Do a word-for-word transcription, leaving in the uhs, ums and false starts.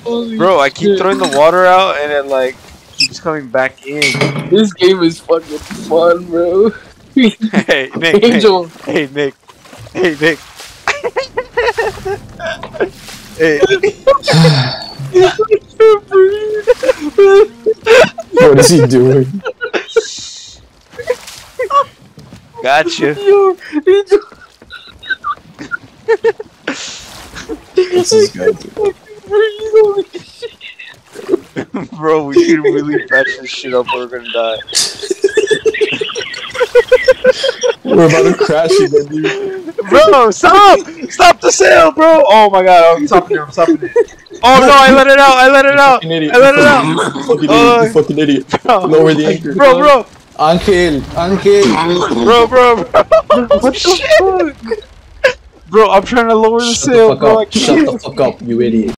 Holy Bro, I keep shit. throwing the water out and it like keeps coming back in. This game is fucking fun, bro. Hey, Nick, Angel. Nick. Hey, Nick. Hey, Nick. Hey. What is he doing? Gotcha. Yo, Angel. What's this guy doing? Holy shit. Bro, we can really patch this shit up or we're gonna die. We're about to crash again, dude. Bro, stop! Stop the sail, bro! Oh my god, I'm stopping it, I'm stopping it. Oh no, I let it out, I let it out! Fucking idiot. I let it You out! fucking Oh. idiot. You fucking idiot. Bro, Lower the anchor. bro, bro! Angel, Angel. Bro, bro, bro! What the fuck? Bro, I'm trying to lower the Shut sail, the fuck bro, I up. Shut can't. the fuck up, you idiot.